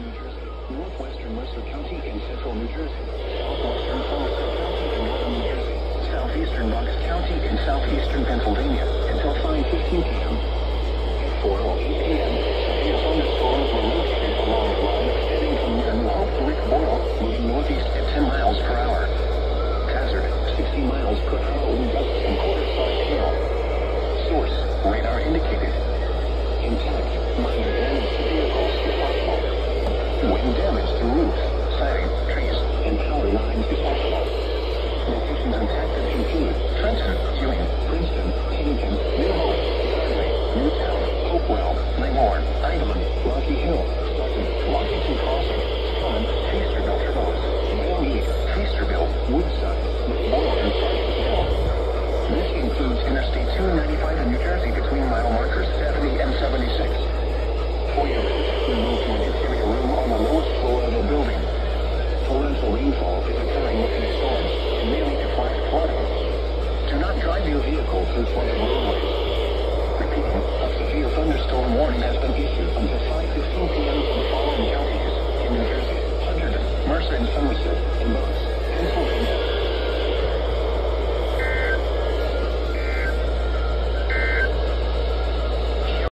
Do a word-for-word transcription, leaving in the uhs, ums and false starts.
New Jersey, northwestern Mercer County in central New Jersey, southwestern Somerset County in northern New Jersey, southeastern Bucks County in southeastern Pennsylvania until five fifteen p m At four oh eight p m, severe thunderstorms were located along the line extending from near New Hope to Rick Boyle, moving northeast at ten miles per hour. Hazard, sixty miles per hour wind gusts and quarter-sized hail. Source, radar indicated. Intact, minor damage to vehicles is possible. Wind damage to roofs, siding, trees, and power lines is possible. Locations impacted include Trenton, Ewing, Princeton, Pennington, New Hope, Bradley, Newtown, Hopewell, Langhorne, Idleman, Rocky Hill, Sutton, Washington Crossing, Stone, Feasterville Trevose, Belle Meade, Feasterville, Woodside, Boyle, and Sergeant Hill. This includes Interstate two ninety-five in New Jersey between mile markers seventy and seventy-six. For your benefit, we move to an interior room on the lowest floor of a building. Torrential rainfall is occurring with these storms and may lead to flash flooding. Do not drive your vehicle through flooded roadways. Repeating, a severe thunderstorm warning has been issued until five fifteen p m for the following counties in New Jersey: Hunterdon, Mercer and Somerset, and Bucks.